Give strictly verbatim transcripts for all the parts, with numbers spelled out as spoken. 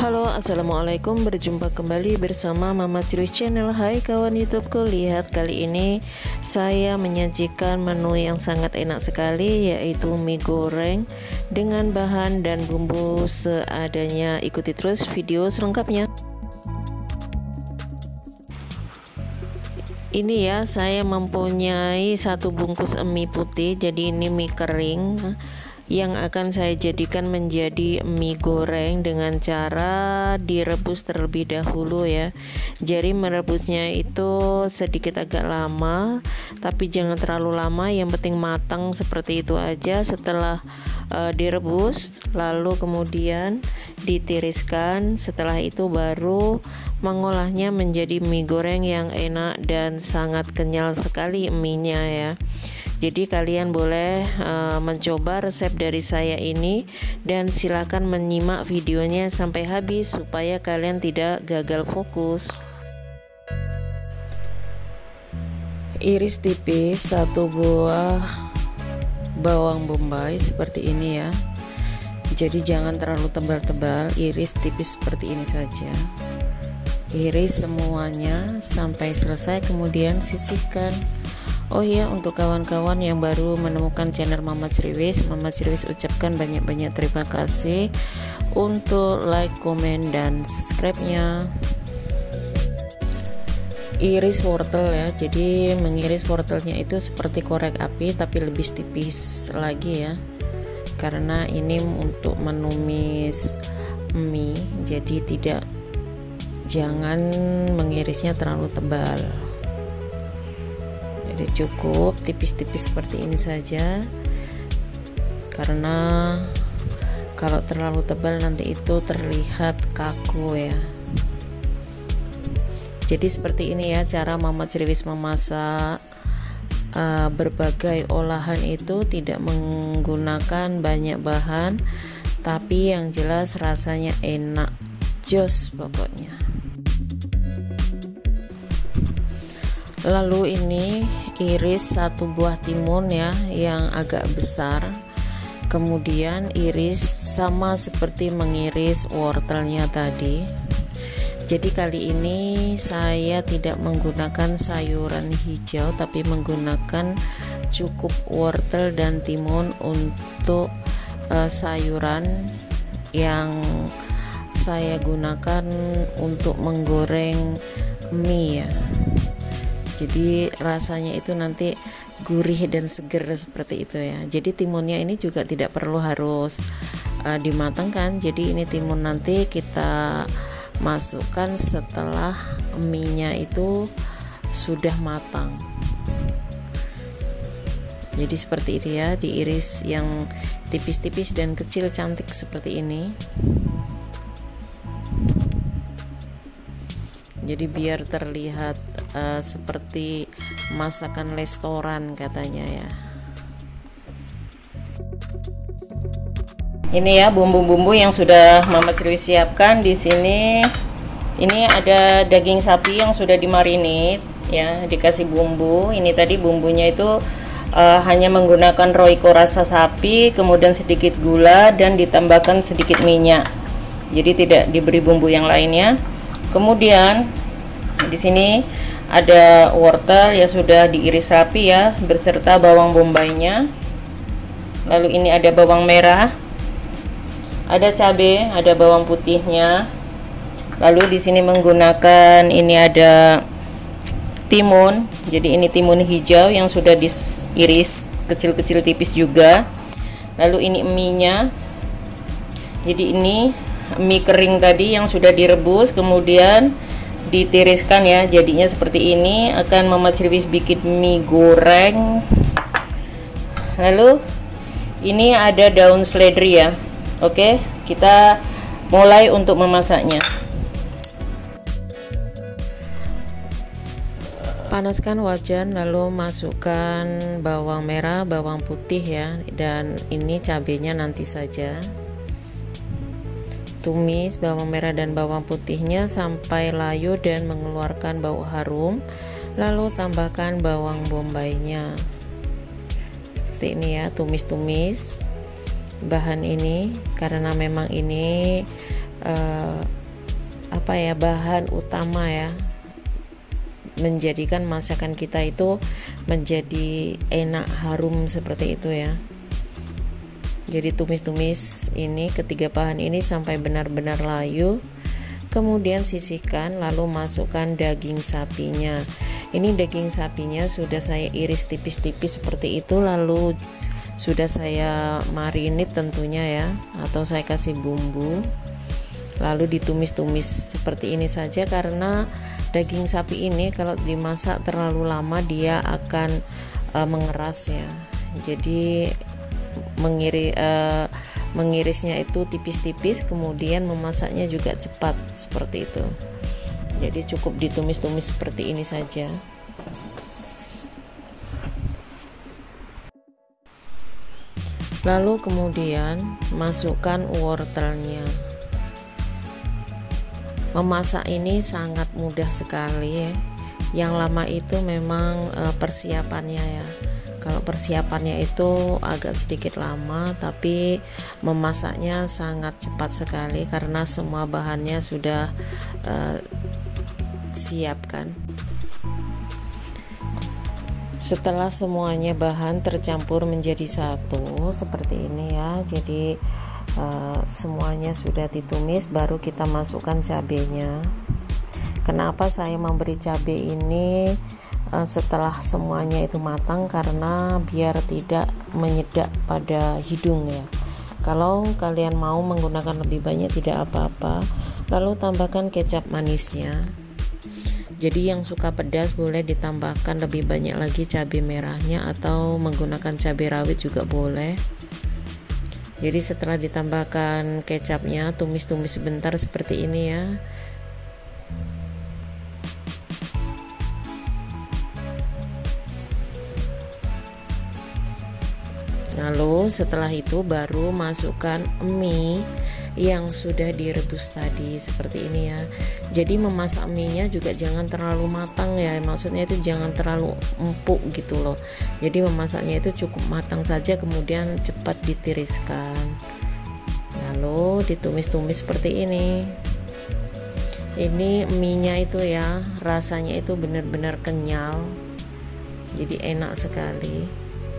Halo, assalamualaikum. Berjumpa kembali bersama Mama Cilis Channel. Hai kawan YouTubeku, lihat kali ini saya menyajikan menu yang sangat enak sekali, yaitu mie goreng dengan bahan dan bumbu seadanya. Ikuti terus video selengkapnya. Ini ya, saya mempunyai satu bungkus mie putih, jadi ini mie kering yang akan saya jadikan menjadi mie goreng dengan cara direbus terlebih dahulu ya. Jadi merebusnya itu sedikit agak lama, tapi jangan terlalu lama, yang penting matang seperti itu aja. Setelah uh, direbus, lalu kemudian ditiriskan. Setelah itu baru mengolahnya menjadi mie goreng yang enak dan sangat kenyal sekali mie-nya ya. Jadi kalian boleh uh, mencoba resep dari saya ini, dan silakan menyimak videonya sampai habis supaya kalian tidak gagal fokus. Iris tipis satu buah bawang bombay seperti ini ya. Jadi jangan terlalu tebal-tebal, iris tipis seperti ini saja. Iris semuanya sampai selesai, kemudian sisihkan. Oh iya, untuk kawan-kawan yang baru menemukan channel Mama Cilis, Mama Cilis ucapkan banyak-banyak terima kasih untuk like, komen, dan subscribe-nya. Iris wortel ya, jadi mengiris wortelnya itu seperti korek api tapi lebih tipis lagi ya, karena ini untuk menumis mie, jadi tidak jangan mengirisnya terlalu tebal. Jadi cukup tipis-tipis seperti ini saja, karena kalau terlalu tebal nanti itu terlihat kaku ya. Jadi seperti ini ya cara Mama Cilis memasak uh, berbagai olahan itu, tidak menggunakan banyak bahan, tapi yang jelas rasanya enak, jos pokoknya. Lalu ini iris satu buah timun ya yang agak besar, kemudian iris sama seperti mengiris wortelnya tadi. Jadi kali ini saya tidak menggunakan sayuran hijau, tapi menggunakan cukup wortel dan timun untuk uh, sayuran yang saya gunakan untuk menggoreng mie ya. Jadi rasanya itu nanti gurih dan seger seperti itu ya. Jadi timunnya ini juga tidak perlu harus uh, dimatangkan. Jadi ini timun nanti kita masukkan setelah mie-nya itu sudah matang. Jadi seperti itu ya, diiris yang tipis-tipis dan kecil cantik seperti ini. Jadi biar terlihat uh, seperti masakan restoran katanya ya. Ini ya bumbu-bumbu yang sudah Mama Cilis siapkan di sini. Ini ada daging sapi yang sudah dimarinate ya, dikasih bumbu. Ini tadi bumbunya itu uh, hanya menggunakan Royco rasa sapi, kemudian sedikit gula dan ditambahkan sedikit minyak. Jadi tidak diberi bumbu yang lainnya. Kemudian di sini ada wortel ya sudah diiris rapi ya, beserta bawang bombaynya. Lalu ini ada bawang merah, ada cabai, ada bawang putihnya. Lalu di sini menggunakan ini ada timun. Jadi ini timun hijau yang sudah diiris kecil-kecil tipis juga. Lalu ini mie-nya. Jadi ini mie kering tadi yang sudah direbus kemudian ditiriskan ya, jadinya seperti ini. Akan Mama Cilis bikin mie goreng. Lalu ini ada daun seledri ya. Oke, kita mulai untuk memasaknya. Panaskan wajan, lalu masukkan bawang merah, bawang putih ya, dan ini cabenya nanti saja. Tumis bawang merah dan bawang putihnya sampai layu dan mengeluarkan bau harum. Lalu tambahkan bawang bombaynya. Seperti ini ya, tumis-tumis bahan ini, karena memang ini uh, apa ya, bahan utama ya, menjadikan masakan kita itu menjadi enak, harum seperti itu ya. Jadi tumis-tumis ini ketiga bahan ini sampai benar-benar layu. Kemudian sisihkan, lalu masukkan daging sapinya. Ini daging sapinya sudah saya iris tipis-tipis seperti itu, lalu sudah saya marinate tentunya ya, atau saya kasih bumbu. Lalu ditumis-tumis seperti ini saja, karena daging sapi ini kalau dimasak terlalu lama dia akan uh, mengeras ya. Jadi mengiri, uh, mengirisnya itu tipis-tipis, kemudian memasaknya juga cepat seperti itu. Jadi cukup ditumis-tumis seperti ini saja. Lalu kemudian masukkan wortelnya. Memasak ini sangat mudah sekali ya. Yang lama itu memang uh, persiapannya ya. Kalau persiapannya itu agak sedikit lama, tapi memasaknya sangat cepat sekali karena semua bahannya sudah uh, siapkan. Setelah semuanya bahan tercampur menjadi satu seperti ini ya, jadi uh, semuanya sudah ditumis, baru kita masukkan cabenya. Kenapa saya memberi cabai ini setelah semuanya itu matang? Karena biar tidak menyedak pada hidung ya. Kalau kalian mau menggunakan lebih banyak tidak apa-apa. Lalu tambahkan kecap manisnya. Jadi yang suka pedas boleh ditambahkan lebih banyak lagi cabai merahnya, atau menggunakan cabai rawit juga boleh. Jadi setelah ditambahkan kecapnya, tumis-tumis sebentar seperti ini ya. Lalu setelah itu baru masukkan mie yang sudah direbus tadi seperti ini ya. Jadi memasak mie-nya juga jangan terlalu matang ya, maksudnya itu jangan terlalu empuk gitu loh. Jadi memasaknya itu cukup matang saja, kemudian cepat ditiriskan. Lalu ditumis-tumis seperti ini. Ini mie-nya itu ya, rasanya itu benar-benar kenyal. Jadi enak sekali.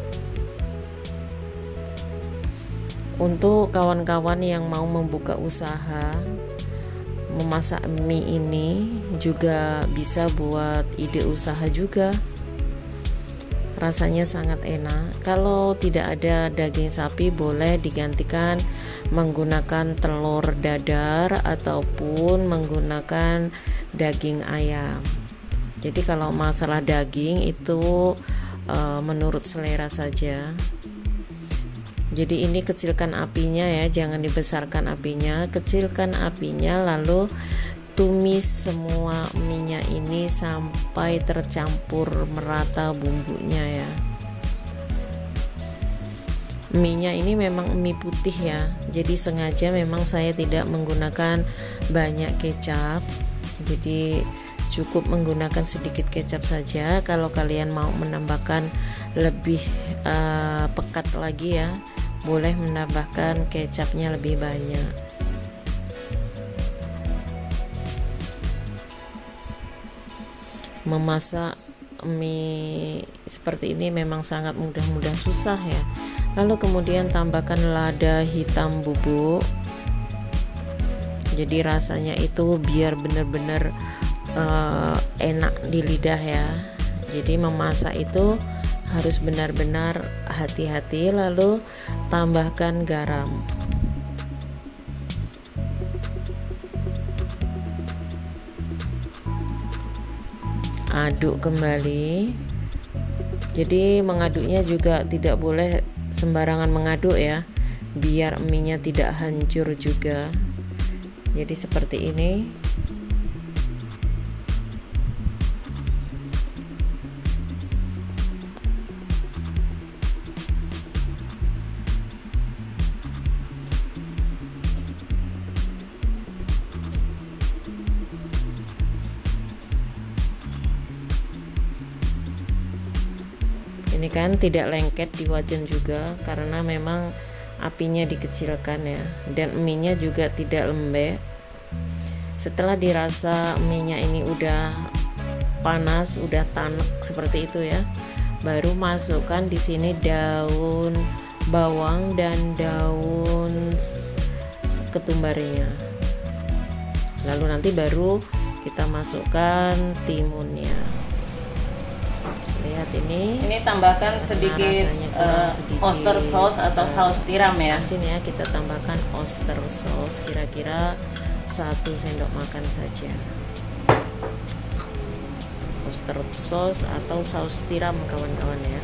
Untuk kawan-kawan yang mau membuka usaha memasak mie ini juga bisa buat ide usaha juga. Rasanya sangat enak. Kalau tidak ada daging sapi boleh digantikan menggunakan telur dadar ataupun menggunakan daging ayam. Jadi kalau masalah daging itu uh, menurut selera saja. Jadi ini kecilkan apinya ya, jangan dibesarkan apinya, kecilkan apinya, lalu tumis semua mie-nya ini sampai tercampur merata bumbunya ya. Mie-nya ini memang mie putih ya, jadi sengaja memang saya tidak menggunakan banyak kecap, jadi cukup menggunakan sedikit kecap saja. Kalau kalian mau menambahkan lebih uh, pekat lagi ya, boleh menambahkan kecapnya lebih banyak. Memasak mie seperti ini memang sangat mudah-mudah, susah ya. Lalu kemudian tambahkan lada hitam bubuk. Jadi rasanya itu biar benar-benar uh, enak di lidah ya. Jadi memasak itu harus benar-benar hati-hati. Lalu tambahkan garam. Aduk kembali. Jadi mengaduknya juga tidak boleh sembarangan mengaduk ya, biar mie-nya tidak hancur juga. Jadi seperti ini. Ini kan tidak lengket di wajan juga, karena memang apinya dikecilkan ya, dan mie-nya juga tidak lembek. Setelah dirasa mie-nya ini udah panas, udah tanek seperti itu ya, baru masukkan di sini daun bawang dan daun ketumbarnya. Lalu nanti baru kita masukkan timunnya. Lihat ini. Ini tambahkan sedikit, uh, sedikit oyster sauce atau uh, saus tiram ya. Asin ya, kita tambahkan oyster sauce kira-kira satu sendok makan saja. Oyster sauce atau saus tiram kawan-kawan ya.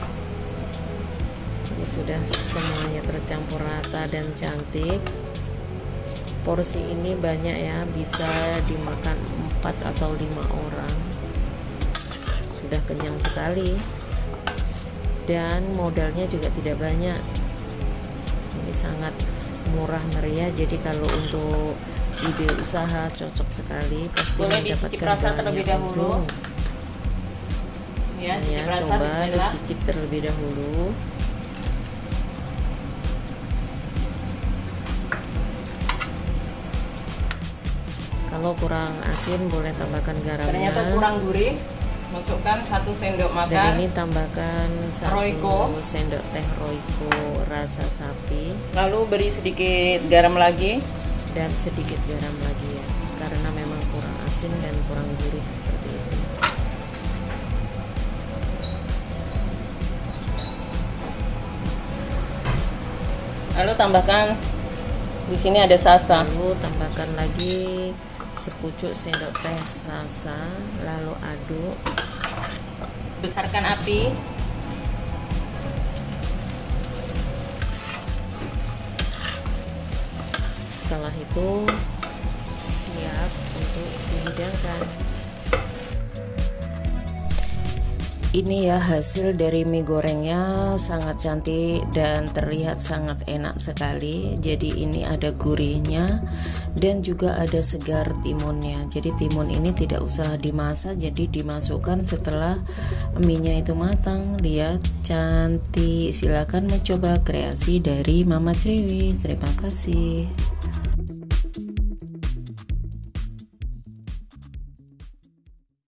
Ini sudah semuanya tercampur rata dan cantik. Porsi ini banyak ya, bisa dimakan empat atau lima orang. Sudah kenyang sekali, dan modalnya juga tidak banyak. Ini sangat murah meriah, jadi kalau untuk ide usaha cocok sekali. Pasti boleh dicicip rasa terlebih dahulu ya, cicip ya, rasa, coba bismillah. dicicip terlebih dahulu. Kalau kurang asin boleh tambahkan garamnya. Ternyata kurang gurih, masukkan satu sendok makan. Dan ini tambahkan satu Royco. sendok teh Royco rasa sapi. Lalu beri sedikit garam lagi dan sedikit garam lagi ya, karena memang kurang asin dan kurang gurih seperti itu. Lalu tambahkan, di sini ada salsa. Lalu tambahkan lagi sepucuk sendok teh salsa, lalu aduk. Besarkan api. Setelah itu siap untuk dihidangkan. Ini ya hasil dari mie gorengnya, sangat cantik dan terlihat sangat enak sekali. Jadi ini ada gurihnya dan juga ada segar timunnya. Jadi timun ini tidak usah dimasak, jadi dimasukkan setelah mie-nya itu matang. Lihat cantik. Silakan mencoba kreasi dari Mama Triwis. Terima kasih.